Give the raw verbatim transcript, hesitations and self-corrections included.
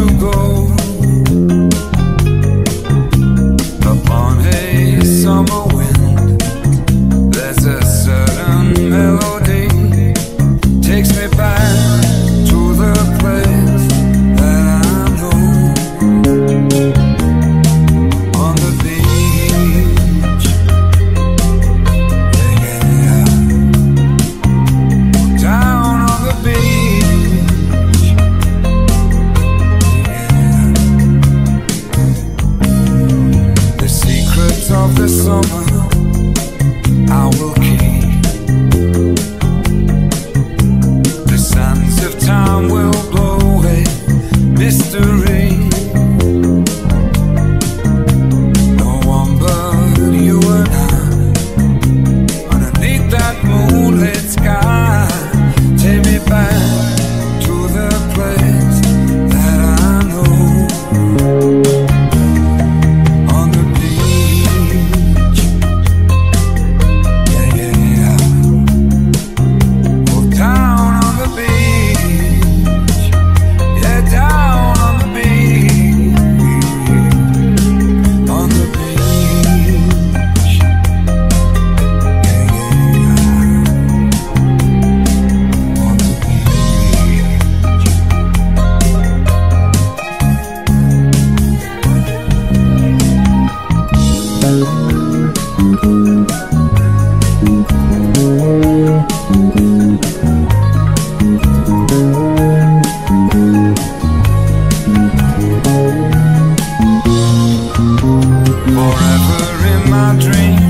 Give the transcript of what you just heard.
you go upon a summer wind. There's a certain melody takes me back to the place that I know. On the beach, yeah, yeah. Down on the beach, yeah. The secrets of the summer I will keep. The sands of time will blow away mystery. No one but you and I, underneath that moonlit sky. Take me back to the place that I know. On the beach, yeah, yeah, yeah. Oh, down on the beach, yeah, down on the beach, on the beach, yeah, yeah, yeah. On the forever in my dreams.